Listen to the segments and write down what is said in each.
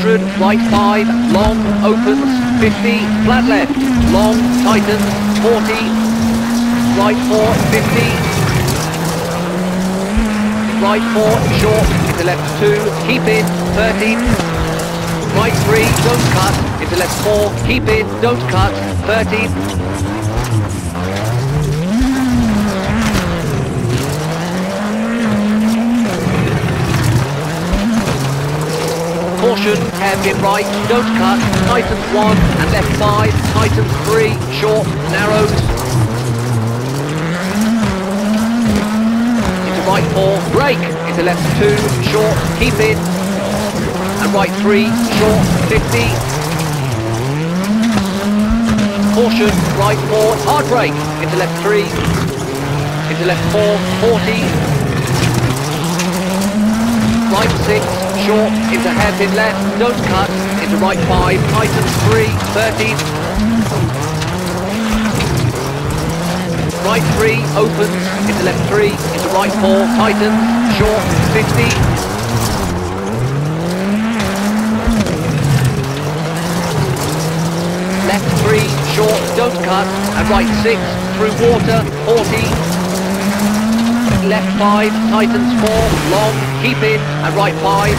100, right 5, long, opens, 50, flat left, long, tightens, 40, right 4, 50, right 4, short, into left 2, keep in, 30, right 3, don't cut, into left 4, keep in, don't cut, 30, caution, hairpin right, don't cut, tightens 1 and left 5, tightens 3, short, narrows, into right 4, brake, into left 2, short, keep in, and right 3, short, 50, caution, right 4, hard brake, into left 3, into left 4, 40, right 6, short, into hairpin left, don't cut, into right 5, tightens 3, 30, right 3, opens, into left 3, into right 4, tightens, short, 50, left 3, short, don't cut, and right 6, through water, 40, left 5, tightens 4, long, keep in, and right 5,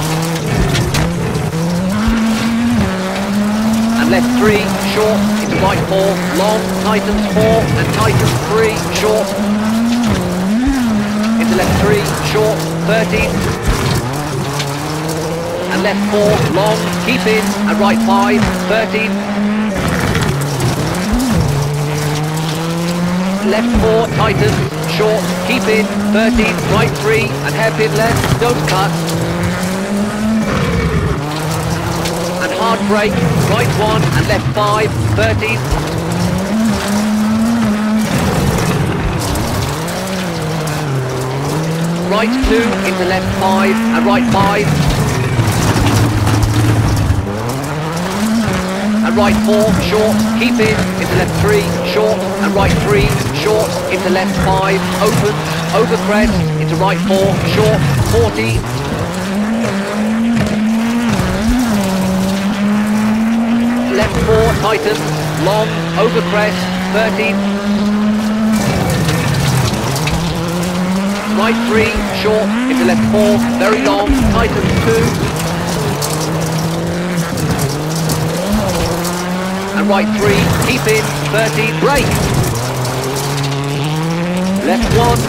and left 3, short, into right 4, long, tightens 4, and tightens 3, short, into left 3, short, 30, and left 4, long, keep in, and right 5, 30, left 4, tightens, short, keep in, 30, right 3, and hairpin left, don't cut, and hard brake, right 1 and left 5, 30, right 2 into left 5 and right 5, and right 4, short, keep in, into left 3, short, and right 3, short, into left 5, open, over crest, into right 4, short, 40, left 4, tightens, long, over crest, 30, right 3, short, into left 4, very long, tightens 2, and right 3, keep in, 30, brake, left 1,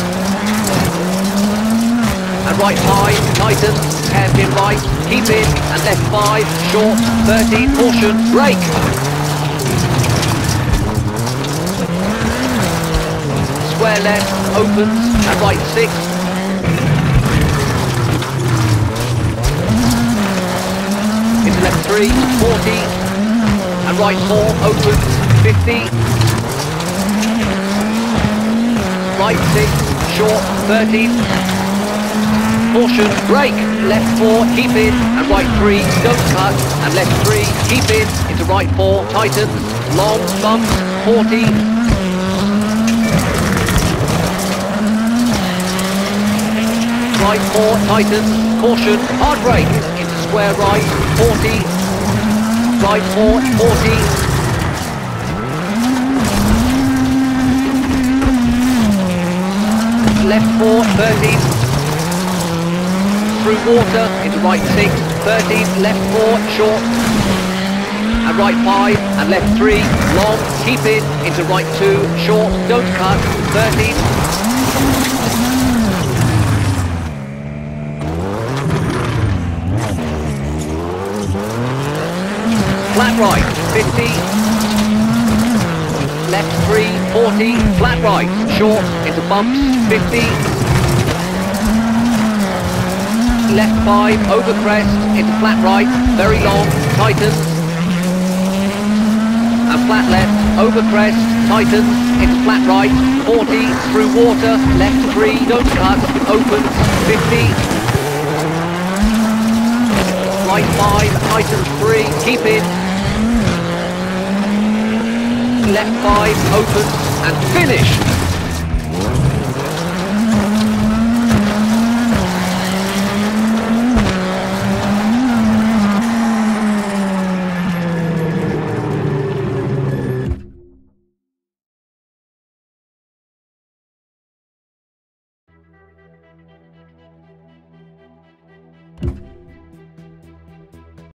and right 5, tightens, hairpin right, keep in, and left 5, short, 30, caution, brake, square left, opens, and right 6, into left 3, 40, and right 4, opens, 50, right 6, short, 30, caution, brake, left 4, keep in, and right 3, don't cut, and left 3, keep in, into right 4, tightens, long, bumps, 40, right 4, tightens, caution, hard brake, into square right, 40, right 4, 40, left 4, 30, through water, into right 6, 30, left 4, short, and right 5, and left 3, long, keep in, into right 2, short, don't cut, 30, flat right, 50, left 3, 40, flat right, short, into bumps, 50, left 5, over crest, into flat right, very long, tightens, and flat left, over crest, tightens, into flat right, 40, through water, left 3, don't cut, opens, 50, right 5, tightens 3, keep in, left 5, opens, and finish.